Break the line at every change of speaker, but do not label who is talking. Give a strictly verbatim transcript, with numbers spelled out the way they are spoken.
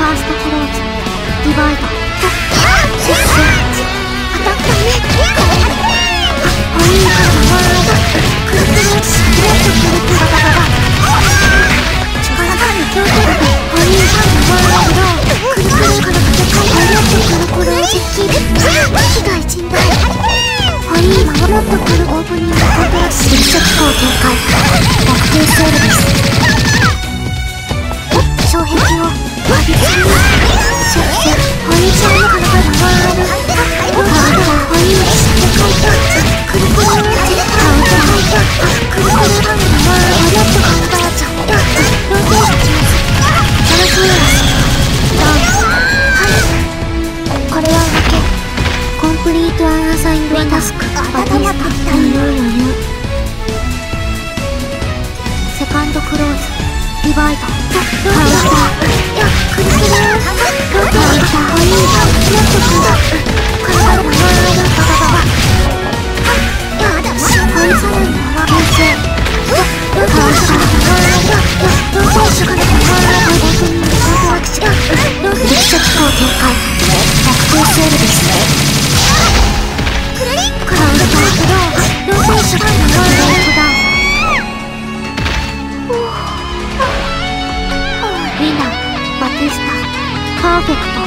ファーストクローズディバイドシステムアタックねホイールワードクルクルスレッドクルクルガガガ力に強制力ホイールワードクルクルカラカテカイレッドクルクル実機被害甚大ホイールマモットクルオープニングコントラス力速攻展開逆転セールです障壁を浴びつめシェフシェフホイールのカラカラワードカラカラホイールして書いたクルクルチェッカーを書いたクルクルハンドワードレッドカラカラチャッタローテーションしますガラスウェアダウンこれは負けコンプリートアンアサインドタスクバティスタインロー余裕セカンドクローズディバイドカウンタークルクルローテーションホイールレッドクルカラカラワードババババホイールサランのワード性カウンターワードローテーションカラカラワードオープニングコントラクションローテーション飛行展開逆転セールですカウンタークローローテーションカラカラワードダウンウィナーバティスタパーフェクト